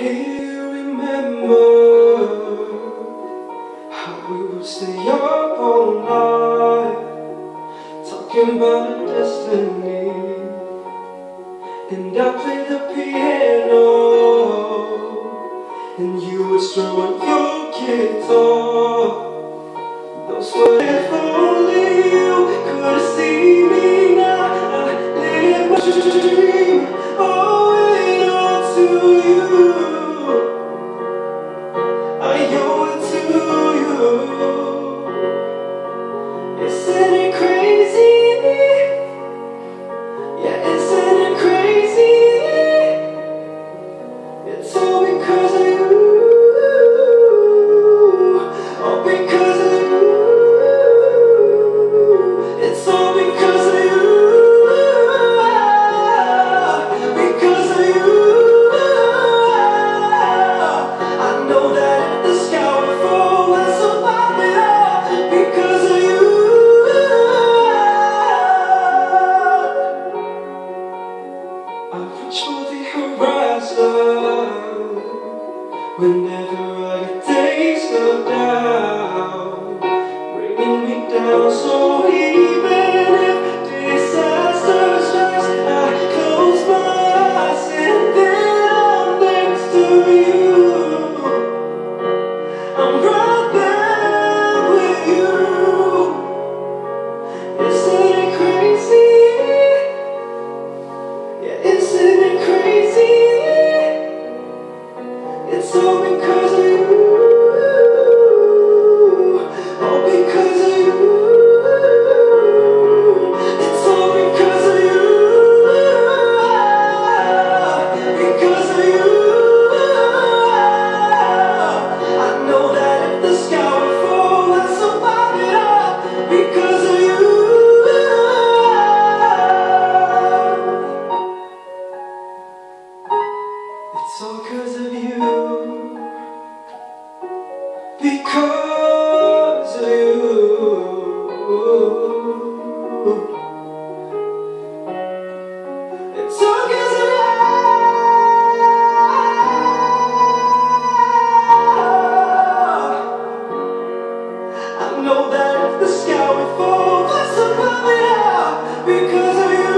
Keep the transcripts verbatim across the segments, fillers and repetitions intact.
Hey, you remember how we would stay up all night talking about our destiny, and I play the piano and you would strum on your guitar. Those were if only you could see me now. I live my dream, owing on to you. I owe it to you. Isn't it crazy? Yeah, isn't it crazy? It's all because of you. All because of you. It's all because of you. Because of you. I know that if the sky would fall, I'll survive it all. Because of you. I reach for the horizon whenever I get days of doubt, bringing me down. So even if disaster strikes, I close my eyes and then I'm next to you. I'm right there with you. Isn't it crazy? Yeah, isn't it crazy? It's all because of you. All because of you. It's all because of you. Because of you. I know that if the sky would fall, I'd survive it all. Because of you. It's all because of you. Because of you. It's all because of you. I know that if the sky would fall, I'd survive it all. Because of you.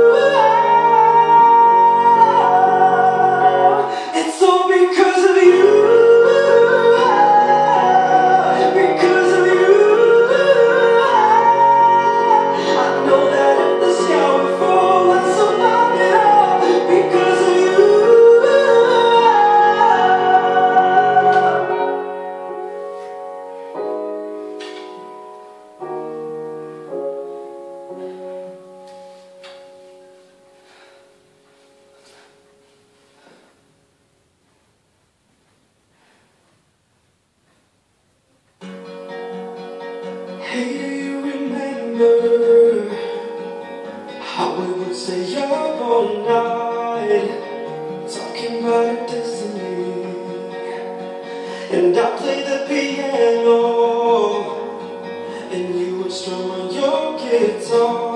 It's all because of you. Because of you. I know that if the sky would fall, I'd survive it all. Because of you. Hey, do you remember how we would stay up all night talking about our destiny, and I play the piano and you would strum on your guitar.